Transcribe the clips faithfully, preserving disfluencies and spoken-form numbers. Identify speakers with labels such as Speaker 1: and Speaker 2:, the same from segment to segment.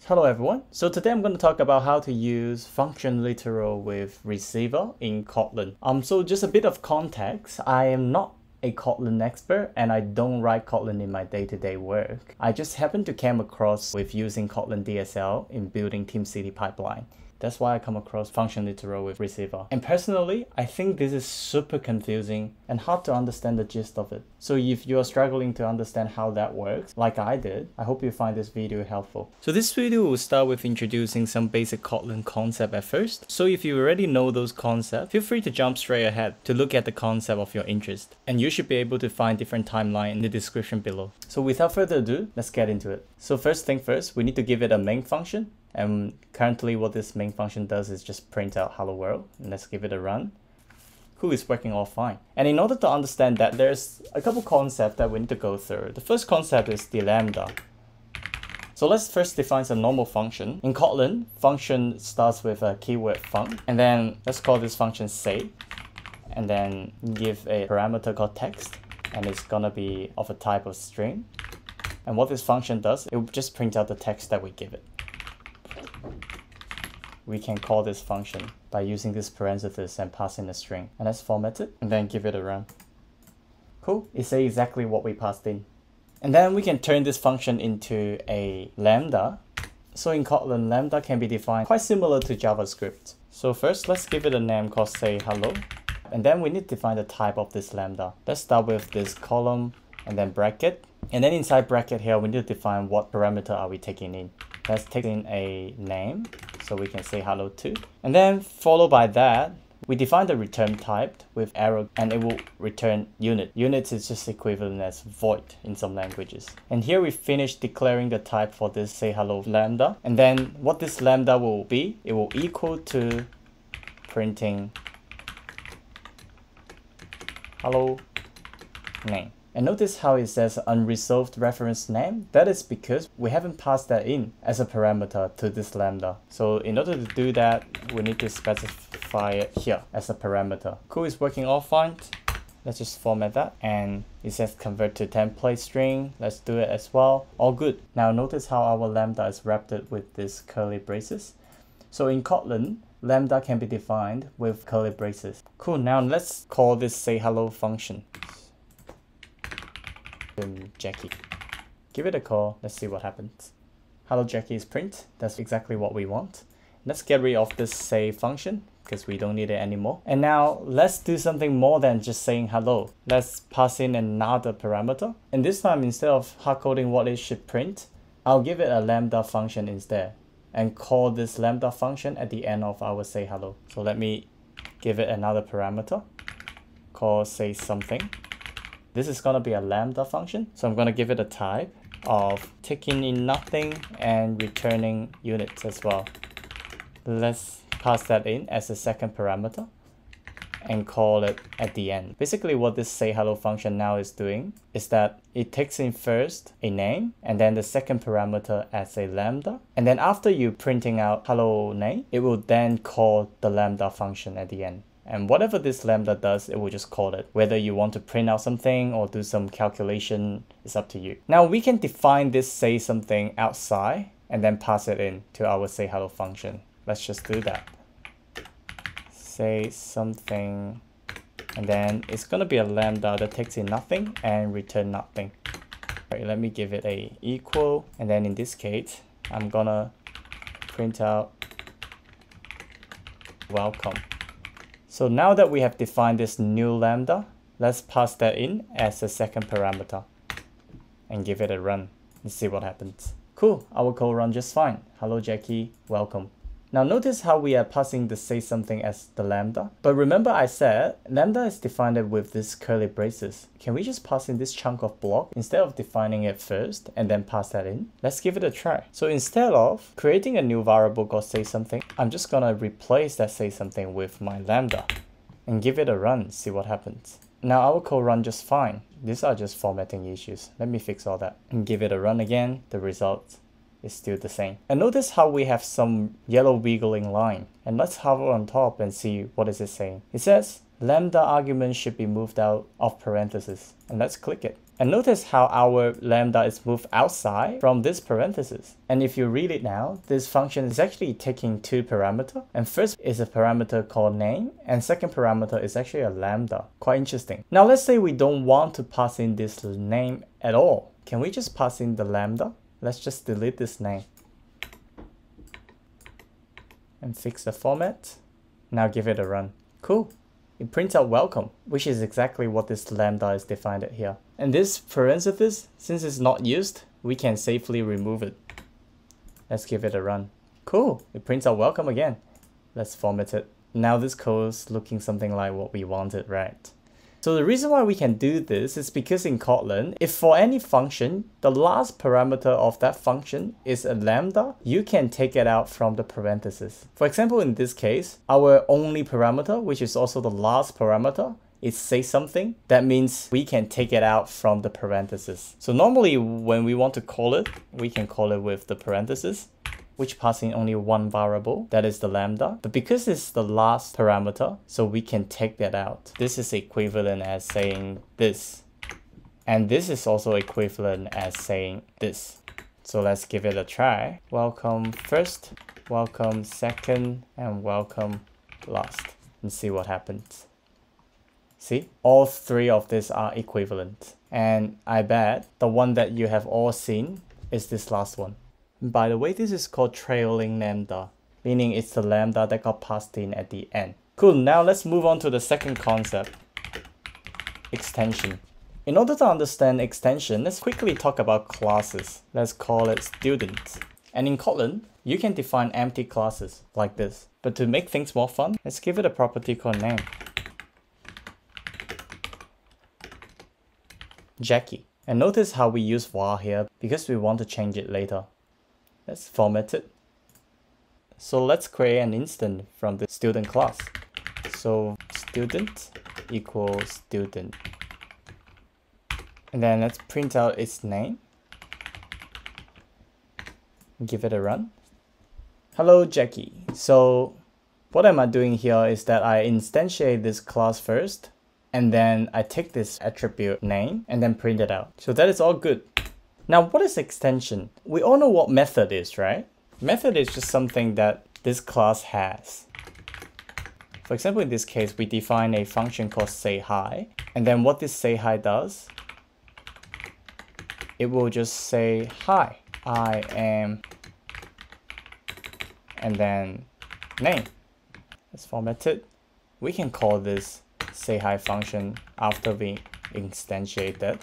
Speaker 1: Hello everyone. So today I'm going to talk about how to use function literal with receiver in Kotlin. Um, so just a bit of context. I am not a Kotlin expert and I don't write Kotlin in my day-to-day work. I just happen to come across with using Kotlin D S L in building TeamCity pipeline. That's why I come across function literal with receiver. And personally, I think this is super confusing and hard to understand the gist of it. So if you're struggling to understand how that works, like I did, I hope you find this video helpful. So this video will start with introducing some basic Kotlin concept at first. So if you already know those concepts, feel free to jump straight ahead to look at the concept of your interest. And you should be able to find different timeline in the description below. So without further ado, let's get into it. So first thing first, we need to give it a main function. And currently what this main function does is just print out hello world. And let's give it a run. Cool, it's working all fine. And in order to understand that, there's a couple concepts that we need to go through. The first concept is the lambda. So let's first define some normal function. In Kotlin, function starts with a keyword func. And then let's call this function say. And then give a parameter called text. And it's gonna be of a type of string. And what this function does, it will just print out the text that we give it. We can call this function by using this parenthesis and passing a string. And let's format it and then give it a run. Cool, it says exactly what we passed in. And then we can turn this function into a lambda. So in Kotlin, lambda can be defined quite similar to JavaScript. So first, let's give it a name called say hello. And then we need to define the type of this lambda. Let's start with this column and then bracket. And then inside bracket here, we need to define what parameter are we taking in. Let's take in a name, so we can say hello to. And then followed by that, we define the return type with arrow and it will return unit. Units is just equivalent as void in some languages. And here we finish declaring the type for this say hello lambda. And then what this lambda will be, it will equal to printing hello name. And notice how it says unresolved reference name. That is because we haven't passed that in as a parameter to this lambda. So in order to do that, we need to specify it here as a parameter. Cool, it's working all fine. Let's just format that. And it says convert to template string. Let's do it as well. All good. Now notice how our lambda is wrapped with this curly braces. So in Kotlin, lambda can be defined with curly braces. Cool, now let's call this say hello function. Jackie. Give it a call. Let's see what happens. Hello Jackie is print. That's exactly what we want. Let's get rid of this say function because we don't need it anymore. And now let's do something more than just saying hello. Let's pass in another parameter. And this time, instead of hard coding what it should print, I'll give it a lambda function instead and call this lambda function at the end of our say hello. So let me give it another parameter called say something. This is going to be a lambda function. So I'm going to give it a type of taking in nothing and returning units as well. Let's pass that in as a second parameter and call it at the end. Basically what this say hello function now is doing is that it takes in first a name and then the second parameter as a lambda. And then after you printing out hello name, it will then call the lambda function at the end. And whatever this lambda does, it will just call it. Whether you want to print out something or do some calculation, it's up to you. Now we can define this say something outside and then pass it in to our say hello function. Let's just do that. Say something, and then it's gonna be a lambda that takes in nothing and return nothing. Right, let me give it a equal, and then in this case, I'm gonna print out welcome. So now that we have defined this new lambda, let's pass that in as a second parameter and give it a run and see what happens. Cool, our code run just fine. Hello Jackie, welcome. Now notice how we are passing the say something as the lambda. But remember I said lambda is defined with this curly braces. Can we just pass in this chunk of block instead of defining it first and then pass that in? Let's give it a try. So instead of creating a new variable called say something, I'm just gonna replace that say something with my lambda and give it a run, see what happens. Now our code run just fine. These are just formatting issues. Let me fix all that and give it a run again. The result is still the same. And notice how we have some yellow wiggling line. And let's hover on top and see what is it saying. It says lambda argument should be moved out of parentheses. And let's click it. And notice how our lambda is moved outside from this parenthesis. And if you read it now, this function is actually taking two parameters. And first is a parameter called name, and second parameter is actually a lambda. Quite interesting. Now let's say we don't want to pass in this name at all. Can we just pass in the lambda? Let's just delete this name. And fix the format. Now give it a run. Cool. It prints out welcome, which is exactly what this lambda is defined at here. And this parenthesis, since it's not used, we can safely remove it. Let's give it a run. Cool, it prints out welcome again. Let's format it. Now this code is looking something like what we wanted, right? So the reason why we can do this is because in Kotlin, if for any function, the last parameter of that function is a lambda, you can take it out from the parentheses. For example, in this case, our only parameter, which is also the last parameter, is say something. That means we can take it out from the parentheses. So normally when we want to call it, we can call it with the parentheses, which pass in only one variable, that is the lambda. But because it's the last parameter, so we can take that out. This is equivalent as saying this. And this is also equivalent as saying this. So let's give it a try. Welcome first, welcome second, and welcome last. And see what happens. See, all three of these are equivalent. And I bet the one that you have all seen is this last one. By the way, this is called trailing lambda, meaning it's the lambda that got passed in at the end. Cool, now let's move on to the second concept, extension. In order to understand extension, let's quickly talk about classes. Let's call it student. And in Kotlin, you can define empty classes like this. But to make things more fun, let's give it a property called name. Jackie. And notice how we use var here because we want to change it later. Let's format it. So let's create an instance from the student class. So student equals student. And then let's print out its name. Give it a run. Hello, Jackie. So what am I doing here is that I instantiate this class first, and then I take this attribute name and then print it out. So that is all good. Now, what is extension? We all know what method is, right? Method is just something that this class has. For example, in this case, we define a function called say hi. And then what this say hi does, it will just say, hi, I am, and then name. Let's format it. We can call this say hi function after we instantiate that.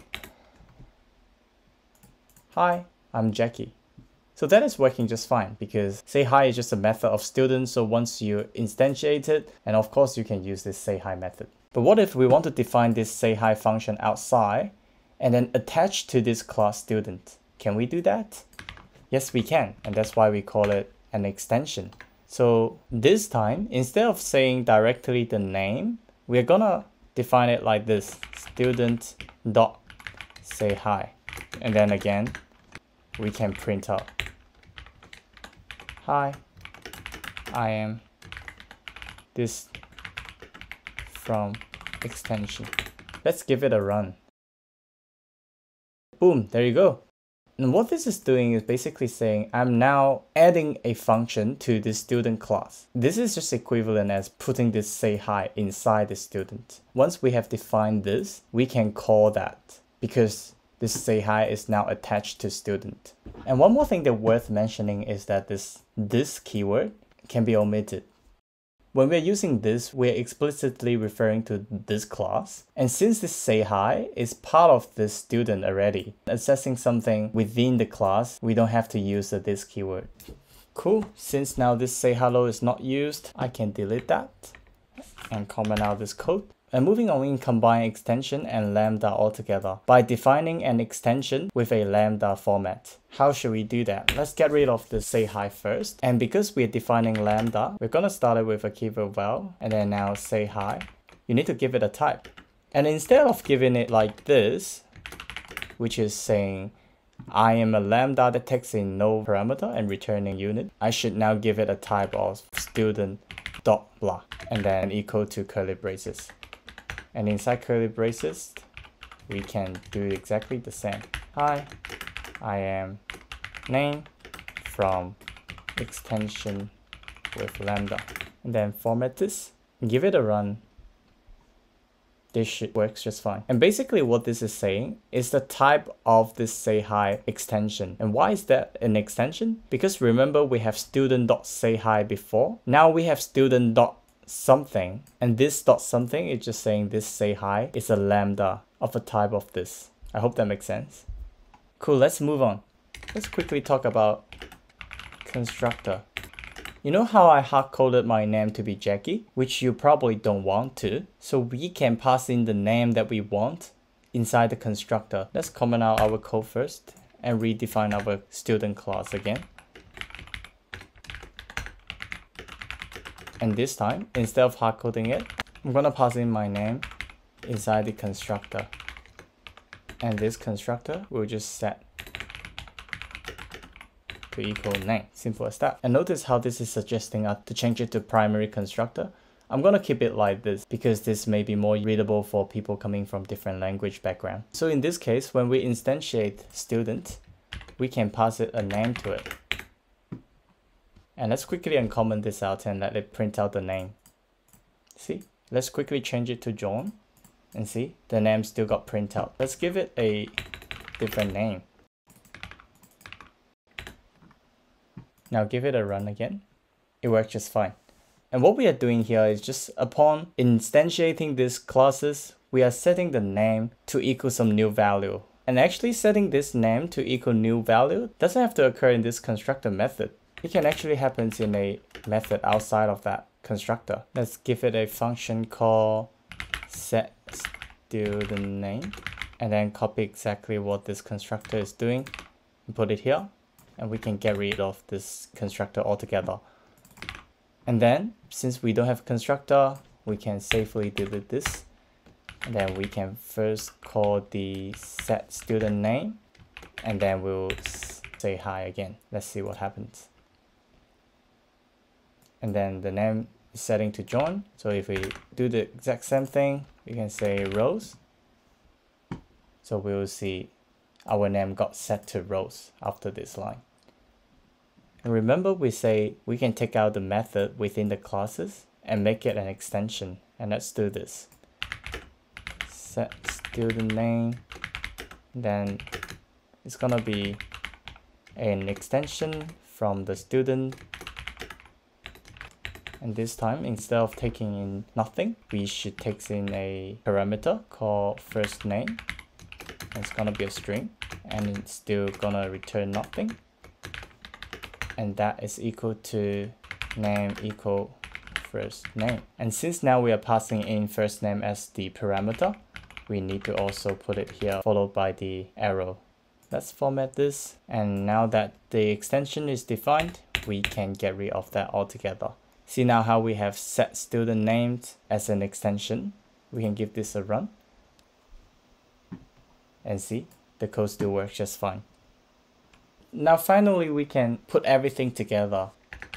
Speaker 1: Hi, I'm Jackie. So that is working just fine because say hi is just a method of students. So once you instantiate it, and of course you can use this say hi method. But what if we want to define this say hi function outside and then attach to this class student? Can we do that? Yes, we can. And that's why we call it an extension. So this time, instead of saying directly the name, we're gonna define it like this, student dot say hi. And then again, we can print out, hi, I am this from extension. Let's give it a run. Boom, there you go. And what this is doing is basically saying I'm now adding a function to the student class. This is just equivalent as putting this say hi inside the student. Once we have defined this, we can call that because this say hi is now attached to student. And one more thing that worth mentioning is that this this keyword can be omitted. When we're using this, we're explicitly referring to this class. And since this say hi is part of this student already, accessing something within the class, we don't have to use the this keyword. Cool. Since now this say hello is not used, I can delete that and comment out this code. And moving on, we can combine extension and Lambda altogether by defining an extension with a Lambda format. How should we do that? Let's get rid of the say hi first. And because we're defining Lambda, we're going to start it with a keyword val and then now say hi. You need to give it a type. And instead of giving it like this, which is saying I am a Lambda that takes in no parameter and returning unit, I should now give it a type of student dot blah and then equal to curly braces. And inside curly braces, we can do exactly the same. Hi, I am name from extension with Lambda. And then format this, give it a run. This should works just fine. And basically what this is saying is the type of this say hi extension. And why is that an extension? Because remember we have student.sayhi before. Now we have student.something, and this dot something is just saying this say hi is a lambda of a type of this. I hope that makes sense. Cool, let's move on. Let's quickly talk about constructor. You know how I hard-coded my name to be Jackie, which you probably don't want to. So we can pass in the name that we want inside the constructor. Let's comment out our code first and redefine our student class again. And this time, instead of hard-coding it, I'm gonna pass in my name inside the constructor. And this constructor will just set to equal name. Simple as that. And notice how this is suggesting us to change it to primary constructor. I'm gonna keep it like this because this may be more readable for people coming from different language background. So in this case, when we instantiate student, we can pass it a name to it. And let's quickly uncomment this out and let it print out the name. See? Let's quickly change it to John and see the name still got print out. Let's give it a different name. Now give it a run again. It works just fine. And what we are doing here is just upon instantiating these classes, we are setting the name to equal some new value. And actually setting this name to equal new value doesn't have to occur in this constructor method. It can actually happen in a method outside of that constructor. Let's give it a function called set student name, and then copy exactly what this constructor is doing and put it here. And we can get rid of this constructor altogether. And then, since we don't have a constructor, we can safely delete this. And then we can first call the set student name, and then we'll say hi again. Let's see what happens. And then the name is setting to John. So if we do the exact same thing, we can say Rose. So we will see our name got set to Rose after this line. And remember, we say we can take out the method within the classes and make it an extension. And let's do this. Set student name. Then it's gonna be an extension from the student. And this time, instead of taking in nothing, we should take in a parameter called first name. And it's gonna be a string, and it's still gonna return nothing. And that is equal to name equal first name. And since now we are passing in first name as the parameter, we need to also put it here followed by the arrow. Let's format this. And now that the extension is defined, we can get rid of that altogether. See now how we have set student names as an extension. We can give this a run. And see, the code still works just fine. Now finally we can put everything together.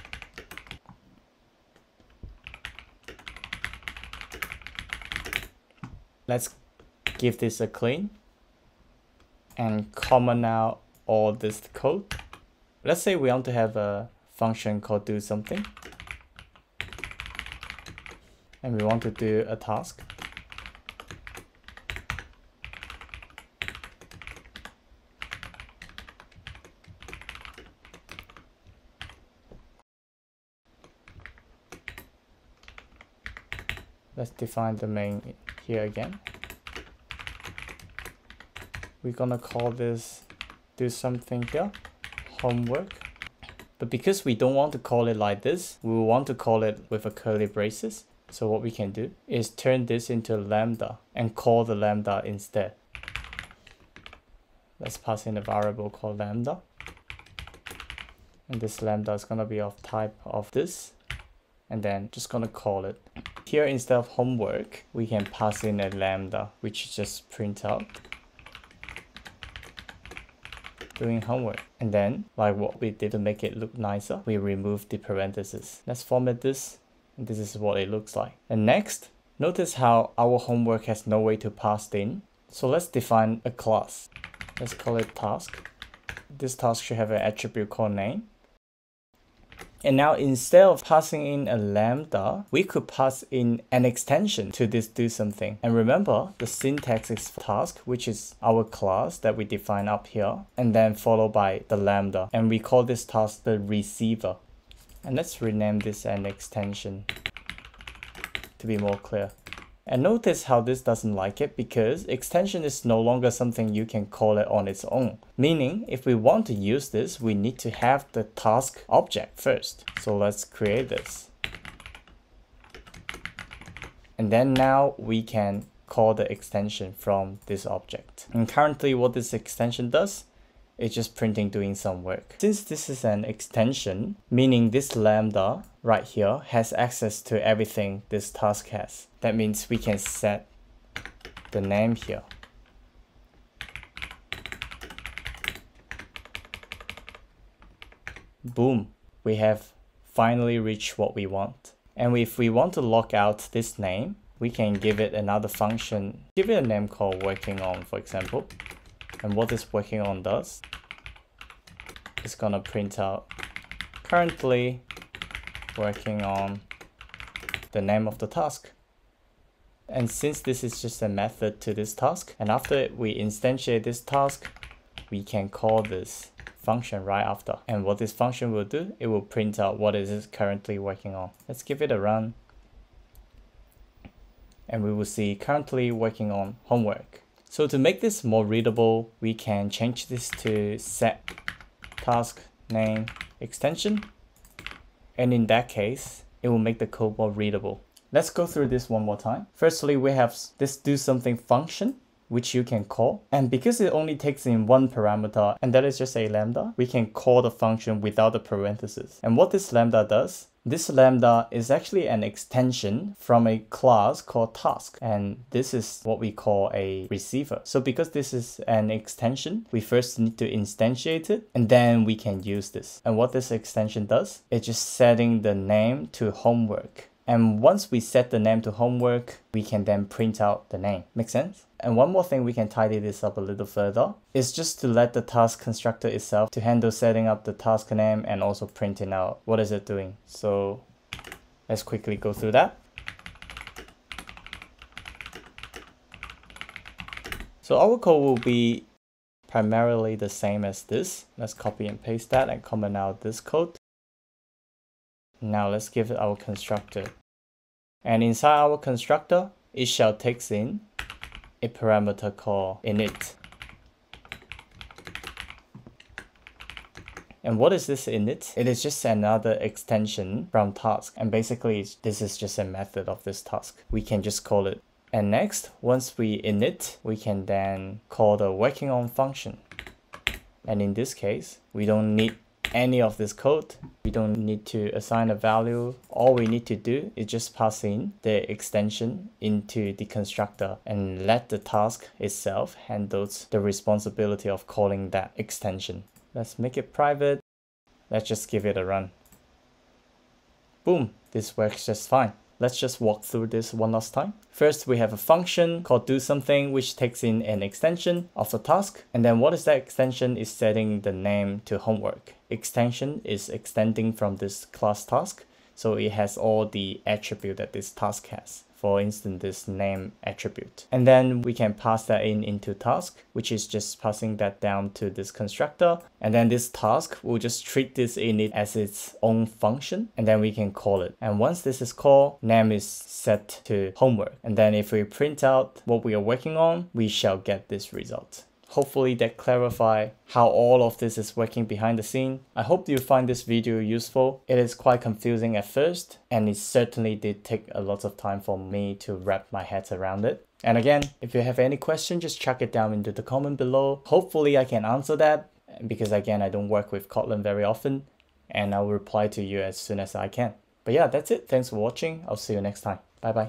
Speaker 1: Let's give this a clean and comment out all this code. Let's say we want to have a function called do something. And we want to do a task. Let's define the main here again. We're gonna call this do something here, homework. But because we don't want to call it like this, we want to call it with a curly braces. So what we can do is turn this into lambda and call the lambda instead. Let's pass in a variable called lambda. And this lambda is gonna be of type of this. And then just gonna call it. Here instead of homework, we can pass in a lambda, which just print out doing homework. And then, like what we did to make it look nicer, we remove the parentheses. Let's format this, and this is what it looks like. And next, notice how our homework has no way to pass in. So let's define a class. Let's call it task. This task should have an attribute called name. And now instead of passing in a lambda, we could pass in an extension to this do something. And remember, the syntax is task, which is our class that we define up here, and then followed by the lambda. And we call this task the receiver. And let's rename this an extension to be more clear. And notice how this doesn't like it, because extension is no longer something you can call it on its own. Meaning, if we want to use this, we need to have the task object first. So let's create this. And then now we can call the extension from this object. And currently what this extension does, it's just printing doing some work. Since this is an extension, meaning this lambda right here has access to everything this task has. That means we can set the name here. Boom, we have finally reached what we want. And if we want to log out this name, we can give it another function. Give it a name called working on, for example. And what this working on does is gonna print out currently working on the name of the task. And since this is just a method to this task, and after we instantiate this task, we can call this function right after. And what this function will do, it will print out what it is currently working on. Let's give it a run. And we will see currently working on homework. So to make this more readable, we can change this to set task name extension. And in that case, it will make the code more readable. Let's go through this one more time. Firstly, we have this do something function, which you can call. And because it only takes in one parameter, and that is just a lambda, we can call the function without the parentheses. And what this lambda does, this lambda is actually an extension from a class called task. And this is what we call a receiver. So because this is an extension, we first need to instantiate it, and then we can use this. And what this extension does, it's just setting the name to homework. And once we set the name to homework, we can then print out the name. Make sense? And one more thing we can tidy this up a little further is just to let the task constructor itself to handle setting up the task name and also printing out what is it doing. So let's quickly go through that. So our code will be primarily the same as this. Let's copy and paste that and comment out this code. Now let's give it our constructor. And inside our constructor, it shall takes in a parameter called init. And what is this init? It is just another extension from task. And basically, this is just a method of this task. We can just call it. And next, once we init, we can then call the working on function. And in this case, we don't need any of this code. We don't need to assign a value. All we need to do is just pass in the extension into the constructor and let the task itself handles the responsibility of calling that extension. Let's make it private. Let's just give it a run. Boom, this works just fine. Let's just walk through this one last time. First, we have a function called do something, which takes in an extension of the task. And then what is that extension is setting the name to homework. Extension is extending from this class task. So it has all the attribute that this task has. For instance, this name attribute. And then we can pass that in into task, which is just passing that down to this constructor. And then this task will just treat this init as its own function. And then we can call it. And once this is called, name is set to homework. And then if we print out what we are working on, we shall get this result. Hopefully that clarifies how all of this is working behind the scene. I hope you find this video useful. It is quite confusing at first, and it certainly did take a lot of time for me to wrap my head around it. And again, if you have any question, just chuck it down into the comment below. Hopefully I can answer that, because again, I don't work with Kotlin very often, and I'll reply to you as soon as I can. But yeah, that's it. Thanks for watching. I'll see you next time. Bye bye.